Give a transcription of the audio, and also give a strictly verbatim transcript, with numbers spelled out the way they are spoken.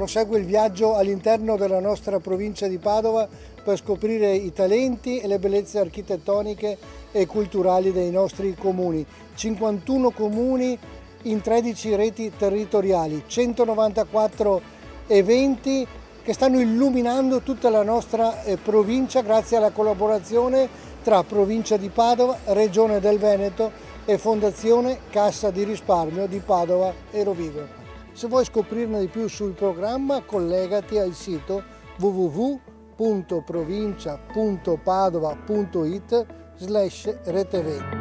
prosegue il viaggio all'interno della nostra provincia di Padova per scoprire i talenti e le bellezze architettoniche e culturali dei nostri comuni. cinquantuno comuni in tredici reti territoriali, centonovantaquattro eventi che stanno illuminando tutta la nostra provincia grazie alla collaborazione tra Provincia di Padova, Regione del Veneto e Fondazione Cassa di Risparmio di Padova e Rovigo. Se vuoi scoprirne di più sul programma, collegati al sito w w w punto provincia punto padova punto it slash reteventi.